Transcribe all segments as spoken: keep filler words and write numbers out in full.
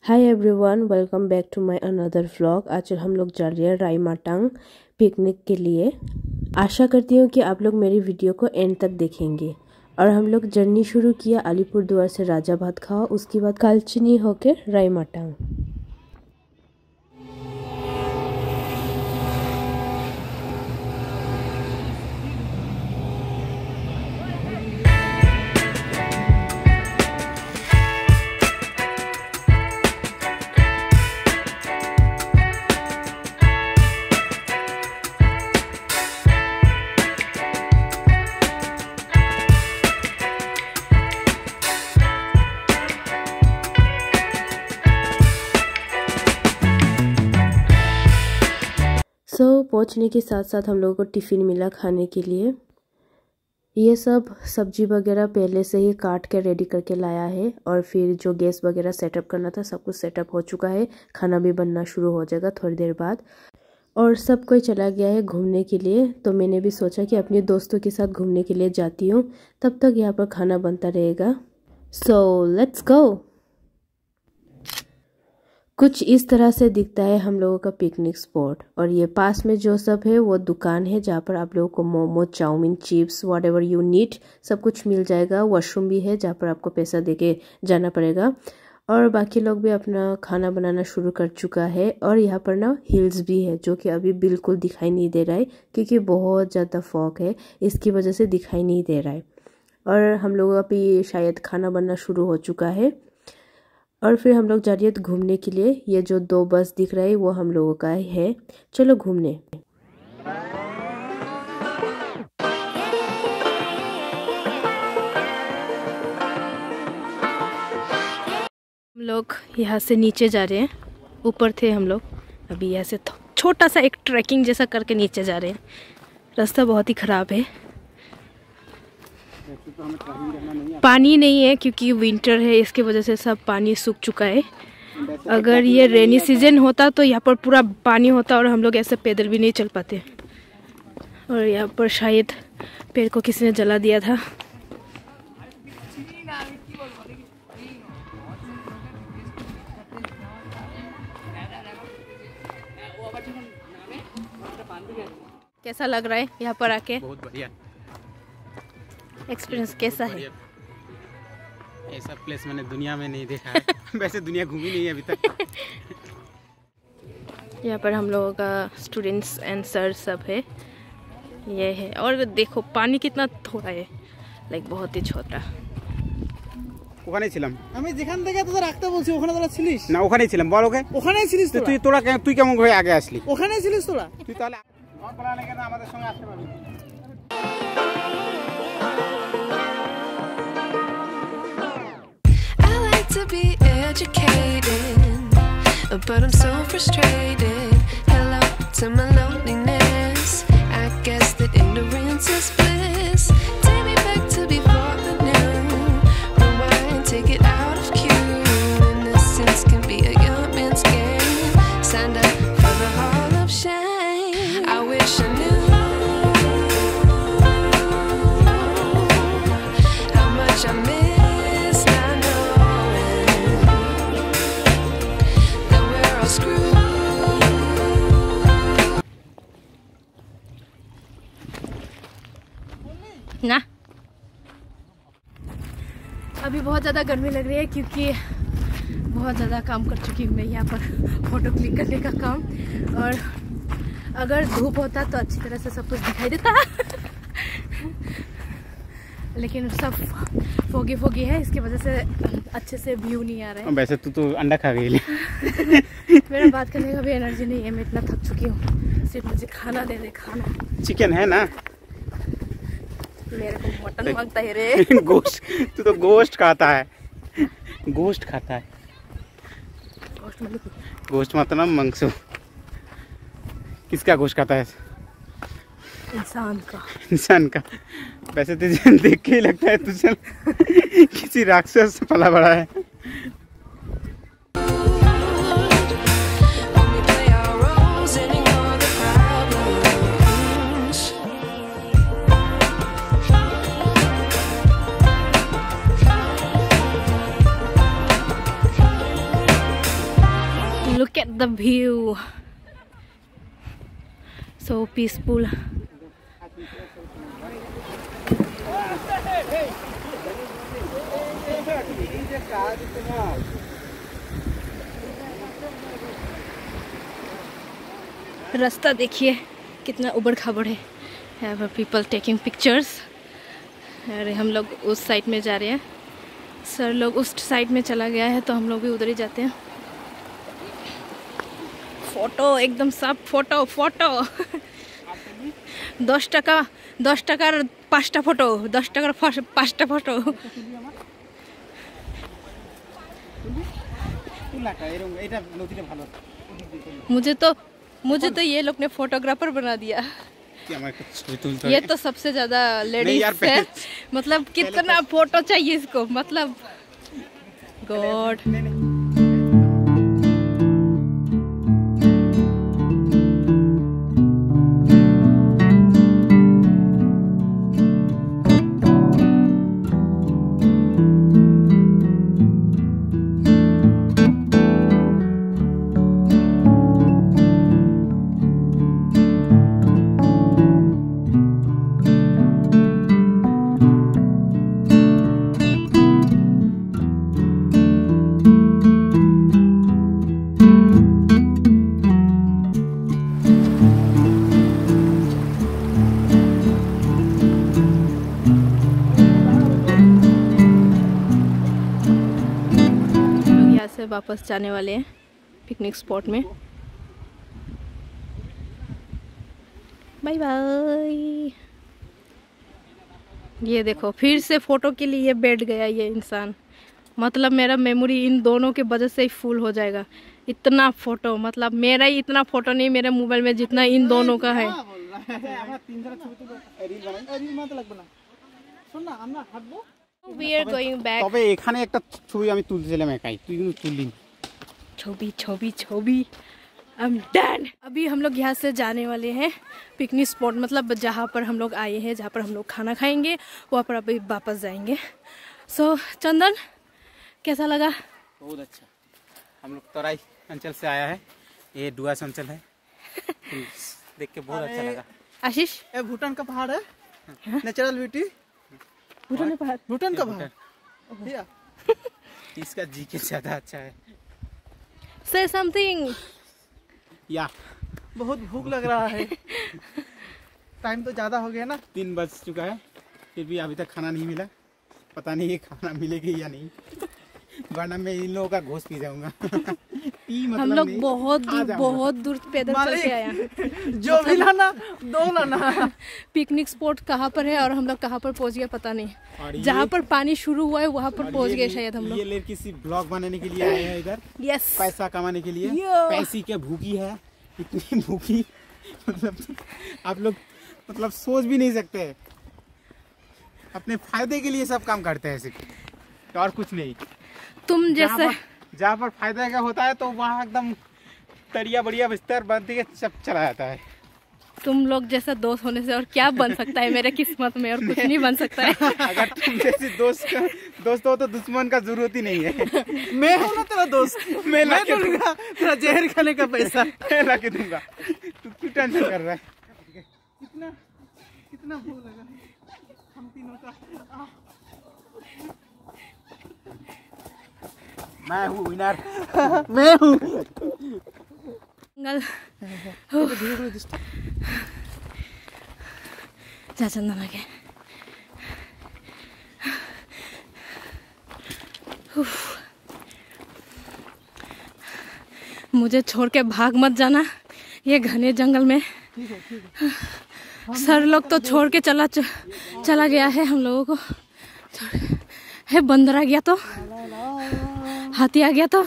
Hi everyone, welcome back to my another vlog. आज हम लोग जा रहे हैं रायमाटांग पिकनिक के लिए। आशा करती हूँ कि आप लोग मेरी वीडियो को एंड तक देखेंगे। और हम लोग जर्नी शुरू किया अलीपुरद्वार से राजाभात खावा, उसके बाद कालचिनी होकर रायमाटांग। सो so, पहुँचने के साथ साथ हम लोगों को टिफ़िन मिला खाने के लिए। ये सब सब्जी वगैरह पहले से ही काट के रेडी करके लाया है, और फिर जो गैस वगैरह सेटअप करना था सब कुछ सेटअप हो चुका है। खाना भी बनना शुरू हो जाएगा थोड़ी देर बाद। और सब कोई चला गया है घूमने के लिए, तो मैंने भी सोचा कि अपने दोस्तों के साथ घूमने के लिए जाती हूँ, तब तक यहाँ पर खाना बनता रहेगा। So let's go. कुछ इस तरह से दिखता है हम लोगों का पिकनिक स्पॉट। और ये पास में जो सब है वो दुकान है जहाँ पर आप लोगों को momo, chow mein, chips, whatever you need सब कुछ मिल जाएगा। वॉशरूम भी है जहाँ पर आपको पैसा देके जाना पड़ेगा। और बाकी लोग भी अपना खाना बनाना शुरू कर चुका है। और यहाँ पर ना हिल्स भी है जो कि अभी बिल्कुल दिखाई नहीं दे रहा है, क्योंकि बहुत ज़्यादा फॉग है, इसकी वजह से दिखाई नहीं दे रहा है। और हम लोगों का भी शायद खाना बनना शुरू हो चुका है। और फिर हम लोग जा रहे हैं घूमने के लिए। ये जो दो बस दिख रहा है वो हम लोगों का है। चलो घूमने। हम लोग यहाँ से नीचे जा रहे हैं। ऊपर थे हम लोग, अभी यहाँ से छोटा सा एक ट्रैकिंग जैसा करके नीचे जा रहे हैं। रास्ता बहुत ही ख़राब है, पानी नहीं है क्योंकि विंटर है, इसकी वजह से सब पानी सूख चुका है। अगर ये रेनी सीजन होता तो यहाँ पर पूरा पानी होता और हम लोग ऐसे पैदल भी नहीं चल पाते। और यहाँ पर शायद पेड़ को किसी ने जला दिया था। कैसा लग रहा है यहाँ पर आके? बहुत बढ़िया। एक्सपीरियंस कैसा है? ऐसा प्लेस मैंने दुनिया में नहीं देखा है। वैसे दुनिया घूमी नहीं है अभी तक। यहाँ पर हम लोगों का स्टूडेंट्स एंड सर सब है, ये है। और देखो पानी कितना थोड़ा है, लाइक बहुत ही छोटा। ওখানে ছিলাম আমি যেখান থেকে তোদের রাখতে বলছি ওখানে তোরা ছিলিস না? ওখানেই ছিলাম। বল ওকে। ওখানেই ছিলিস তুই তোরা তুই কেমন করে আগে আসলি? ওখানেই ছিলিস তোরা? তুই তাহলে আমার বলা লাগে না আমাদের সঙ্গে আসতে পারবি। To be educated, but I'm so frustrated. Hello to my loneliness. I guess that ignorance is bliss. Take me back to before the new. Rewind, take it out of cue. Innocence can be a young man's game. Signed up for the hall of shame. I wish I knew how much I miss. ना अभी बहुत ज़्यादा गर्मी लग रही है, क्योंकि बहुत ज़्यादा काम कर चुकी हूँ मैं यहाँ पर फ़ोटो क्लिक करने का काम। और अगर धूप होता तो अच्छी तरह से सब कुछ दिखाई देता। लेकिन सब फोगी फोगी है, इसकी वजह से अच्छे से व्यू नहीं आ रहा है। वैसे तू तो अंडा खा गई। मेरा बात करने का भी एनर्जी नहीं है, मैं इतना थक चुकी हूँ। सिर्फ मुझे खाना दे दे, खाना। चिकन है ना? मेरे को मटन मांगता है रे। गोश्त। तू तो गोश्त खाता है, गोश्त खाता है। गोश्त मतलब गोश्त मतलब मांस। किसका गोश्त खाता है? इंसान का। इंसान का। वैसे तुझे देख के ही लगता है तुझे किसी राक्षस से पला बड़ा है। the view. So peaceful. रास्ता देखिए कितना उबड़ खाबड़ है. Have people taking pictures. अरे हम लोग उस साइड में जा रहे हैं. सर लोग उस साइड में चला गया है तो हम लोग भी उधर ही जाते हैं. फोटो एकदम सब फोटो फोटो. दस टका दस टकार पाँचटा फोटो दस टकार पाँचटा फोटो. मुझे तो मुझे तो ये लोग ने फोटोग्राफर बना दिया. ये तो सबसे ज्यादा लेडीज है. मतलब कितना फोटो चाहिए इसको. मतलब गॉड. वापस जाने वाले हैं पिकनिक स्पॉट में. Bye bye. ये देखो फिर से फोटो के लिए बैठ गया ये इंसान. मतलब मेरा मेमोरी इन दोनों के वजह से ही फुल हो जाएगा. इतना फोटो मतलब मेरा ही इतना फोटो नहीं मेरे मोबाइल में जितना इन दोनों का है. We are going back. তবে এখানে একটা ছবি আমি তুলছিলাম একাই. তুই কিন্তু তুললি না. छवि छवि छवि. I'm done. अभी हम लोग यहाँ से जाने वाले हैं पिकनिक स्पॉट. मतलब जहाँ पर हम लोग आए हैं जहाँ पर हम लोग खाना खाएंगे वहाँ पर अभी वापस जाएंगे. सो so, चंदन कैसा लगा? बहुत अच्छा. हम लोग तराई अंचल से आया है. ये डुआस अंचल है. देख के बहुत अच्छा लगा. आशीष ये भूटान का पहाड़ है. Natural beauty. भूटान का पहाड़. भूटान का पहाड़. इसका जी के ज्यादा अच्छा है. Say something. या बहुत भूख लग रहा है. टाइम तो ज्यादा हो गया ना. तीन बज चुका है फिर भी अभी तक खाना नहीं मिला. पता नहीं ये खाना मिलेगी या नहीं. वरना मैं इन लोगों का घोष पी जाऊंगा. मतलब हम लोग बहुत दूर बहुत दूर पैदल चल के आए. जो भी लाना दो लाना. पिकनिक स्पॉट कहाँ पर है और हम लोग कहाँ पर पहुँच गए पता नहीं. जहाँ पर पानी शुरू हुआ है वहाँ पर पहुँच गए शायद हम लोग. ये लड़की सिर्फ ब्लॉग बनाने के लिए आए हैं इधर. यस. पैसा कमाने के लिए. पैसे के भूखी है. इतनी भूखी मतलब आप लोग मतलब सोच भी नहीं सकते. अपने फायदे के लिए सब काम करते हैं सिर्फ और कुछ नहीं. तुम जैसे जहाँ पर फायदा का होता है तो वहाँ एकदम तरिया बढ़िया बिस्तर बनती है सब चला जाता है. तुम लोग जैसा दोस्त होने से और क्या बन सकता है मेरे किस्मत में. और कुछ नहीं बन सकता है. अगर तुम जैसी दोस्त का दोस्त हो तो दुश्मन का जरूरत ही नहीं है. मैं हूँ ना तेरा दोस्त. मैं ला के दूंगा तेरा जहर खाने का पैसा. मैं ला के दूंगा. तू क्यों टेंशन कर रहा है? कितना कितना भूख लगा हम तीनों का. मैं हूँ विनर. मैं हूँ. जा चंदन आगे. मुझे छोड़ के भाग मत जाना ये घने जंगल में. सर लोग तो छोड़ के चला चला गया है हम लोगों को. है बंदर आ गया तो हाथी आ गया तो.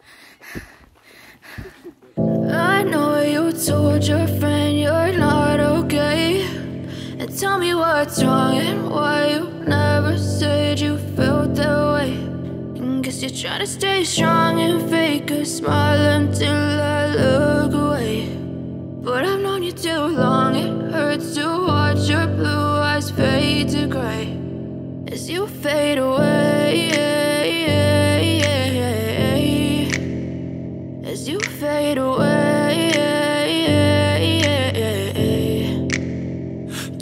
I know you told your friend you're not okay, and tell me what's wrong and why you never said you felt that way. And guess you're trying to stay strong and fake a smile until I look away. But I've known you too long, it hurts to watch your blue eyes fade to gray as you fade away, as you fade away.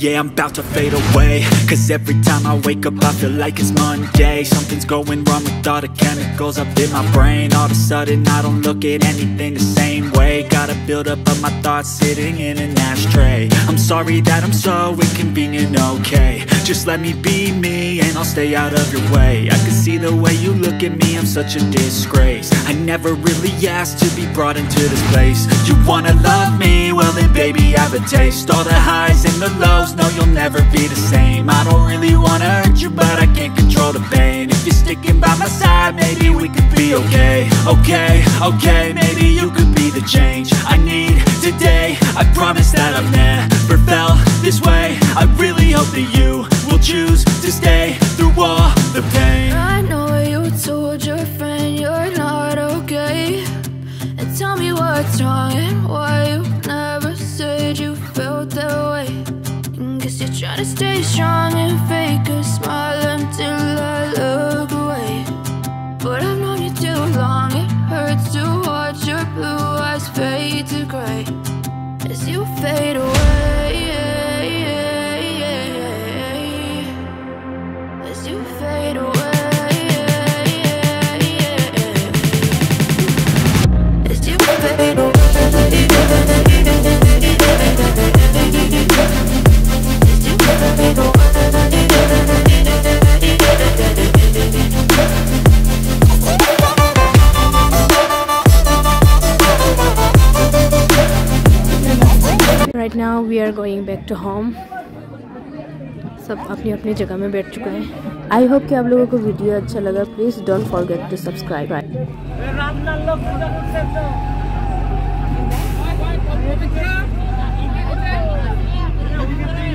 Yeah, I'm about to fade away, cause every time I wake up I feel like it's Monday. Something's going wrong with all the chemicals up in my brain. All of a sudden I don't look at anything the same way. Gotta build up of my thoughts sitting in an ashtray. I'm sorry that I'm so inconvenient, okay. Just let me be me and I'll stay out of your way. I can see the way you look at me, I'm such a disgrace. I never really asked to be brought into this place. You wanna love me? Well then baby, have a taste. All the highs and the lows, no you'll never be the same. I don't really wanna hurt you, but I can't control the pain. If you're sticking by my side, maybe we could be okay. Okay, okay, maybe you could be the change I need today. I promise that I've never felt this way. I really hope that you will choose to stay through all the pain. I know you told your friend you're not okay, and tell me what's wrong and why you never said you felt that way. And guess you're trying to stay strong and fake a smile until I look away. But I've known you too long, it hurts to watch your blue eyes fade to gray as you fade away. As you fade away. As you fade away. Right now we are going back to home. सब अपनी अपनी जगह में बैठ चुके हैं। I hope कि आप लोगों को वीडियो अच्छा लगा। Please don't forget to subscribe. Ram